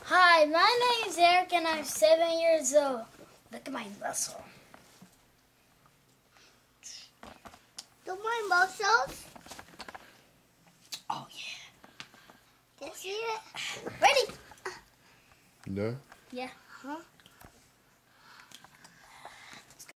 Hi, my name's Eric and I'm 7 years old. Look at my muscle. Do my muscles? Oh yeah. Can you see it? Ready? No? Yeah. Huh?